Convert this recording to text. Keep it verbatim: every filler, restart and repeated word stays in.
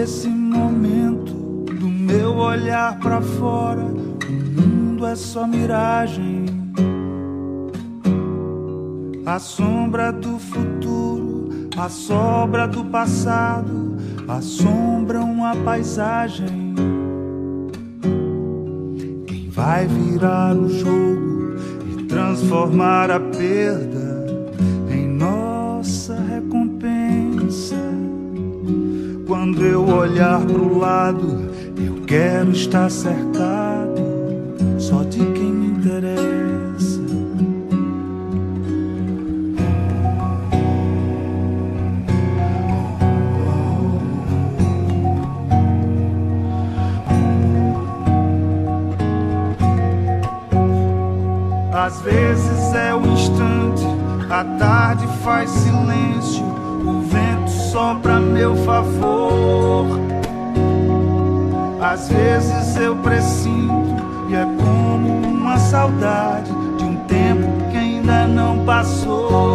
nesse momento do meu olhar pra fora, o mundo é só miragem. A sombra do futuro, a sobra do passado assombram a paisagem. Quem vai virar o jogo e transformar a perda em nossa recompensa? Quando eu olhar pro lado, eu quero estar cercado só de quem me interessa. Às vezes é o instante, a tarde faz silêncio, o vento sopra a meu favor. Às vezes eu presinto e é como uma saudade de um tempo que ainda não passou.